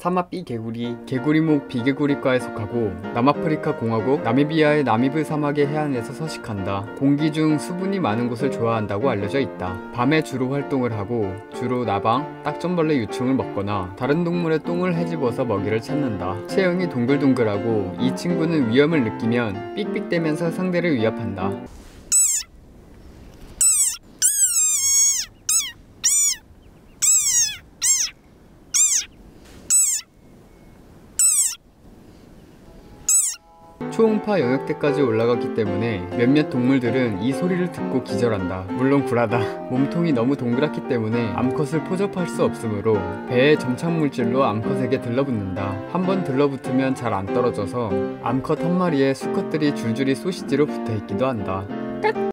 사마 B개구리, 개구리목 비개구리과에 속하고 남아프리카 공화국 나미비아의 나미브 사막의 해안에서 서식한다. 공기 중 수분이 많은 곳을 좋아한다고 알려져 있다. 밤에 주로 활동을 하고 주로 나방, 딱정벌레 유충을 먹거나 다른 동물의 똥을 헤집어서 먹이를 찾는다. 체형이 동글동글하고 이 친구는 위험을 느끼면 삑삑대면서 상대를 위협한다. 초음파 영역대까지 올라갔기 때문에 몇몇 동물들은 이 소리를 듣고 기절한다. 물론 굴하다. 몸통이 너무 동그랗기 때문에 암컷을 포접할 수 없으므로 배에 점착물질로 암컷에게 들러붙는다. 한번 들러붙으면 잘 안 떨어져서 암컷 한 마리에 수컷들이 줄줄이 소시지로 붙어있기도 한다.